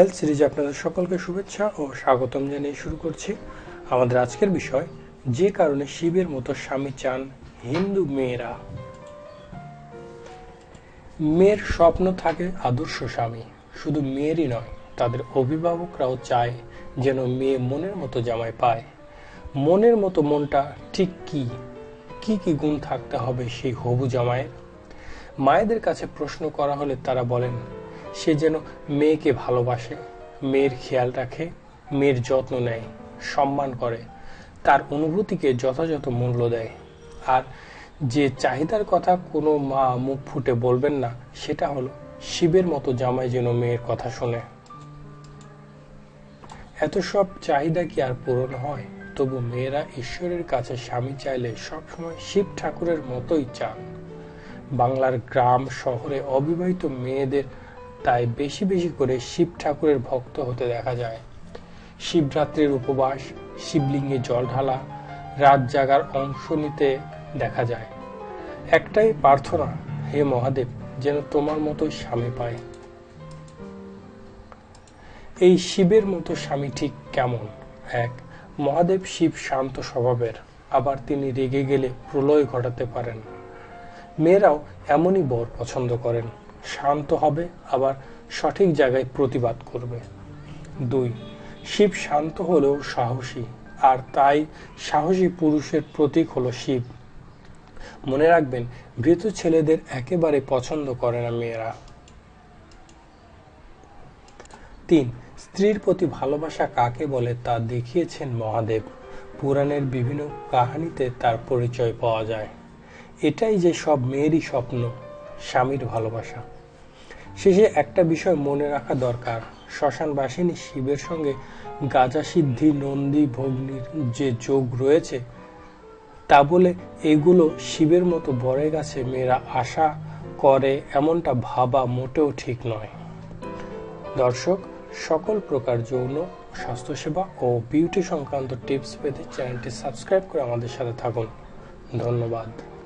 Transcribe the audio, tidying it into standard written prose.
Health সিরিজে আপনাদের সকলকে শুভেচ্ছা ও স্বাগতম জানিয়ে শুরু করছি। আমাদের আজকের বিষয়, যে কারণে শিবের মতো স্বামী চান হিন্দু মেয়েরা। মেয়ের স্বপ্ন থাকে আদর্শ স্বামী। শুধু মেয়েরই নয়, তাদের অভিভাবকরাও চায় যেন মেয়ে মনের মতো জামাই পায়। মনের মতো মনটা ঠিক কি কি গুণ থাকতে হবে সেই হবু জামাইয়ের? মায়েদের কাছে প্রশ্ন করা হলে তারা বলেন, সে যেন মেয়েকে ভালোবাসে, মেয়ের খেয়াল রাখে, মেয়ের যত্ন নেয়, সম্মান করে, তার অনুভূতিকে যথাযথ মূল্য দেয়। আর যে চাহিদার কথা কোনো মা মুখ ফুটে বলবেন না, সেটা হলো শিবের মতো জামাই যেন মেয়ের কথা শোনে। এত সব চাহিদা কি আর পূরণ হয়? তবু মেয়েরা ঈশ্বরের কাছে স্বামী চাইলে সবসময় শিব ঠাকুরের মতোই চান। বাংলার গ্রাম শহরে অবিবাহিত মেয়েদের তাই বেশি বেশি করে শিব ঠাকুরের ভক্ত হতে দেখা যায়। শিবরাত্রির উপবাস, শিবলিঙ্গে জল ঢালা, রাত জাগার অংশ নিতে দেখা যায়। একটাই প্রার্থনা, হে মহাদেব, যেন তোমার মতো স্বামী পায়। এই শিবের মতো স্বামী ঠিক কেমন? এক, মহাদেব শিব শান্ত স্বভাবের, আবার তিনি রেগে গেলে প্রলয় ঘটাতে পারেন। মেয়েরাও এমনই বর পছন্দ করেন, শান্ত হবে আবার সঠিক জায়গায় প্রতিবাদ করবে। দুই, শিব শান্ত হলেও সাহসী, আর তাই সাহসী পুরুষের প্রতীক হলো শিব। মনে রাখবেন, ভীতু ছেলেদের একেবারে পছন্দ করে না মেয়েরা। তিন, স্ত্রীর প্রতি ভালোবাসা কাকে বলে তা দেখিয়েছেন মহাদেব। পুরাণের বিভিন্ন কাহিনীতে তার পরিচয় পাওয়া যায়। এটাই যে সব মেয়েরই স্বপ্ন, স্বামীর ভালোবাসা। শেষে একটা বিষয় মনে রাখা দরকার, শ্মশানবাসিনী শিবের সঙ্গে গাজা সিদ্ধি নন্দী ভগ্নির যে যোগ রয়েছে, তা বলে এগুলো শিবের মতো বরের কাছে মেয়েরা আশা করে এমনটা ভাবা মোটেও ঠিক নয়। দর্শক, সকল প্রকার যৌন, স্বাস্থ্যসেবা ও বিউটি সংক্রান্ত টিপস পেতে চ্যানেলটি সাবস্ক্রাইব করে আমাদের সাথে থাকুন। ধন্যবাদ।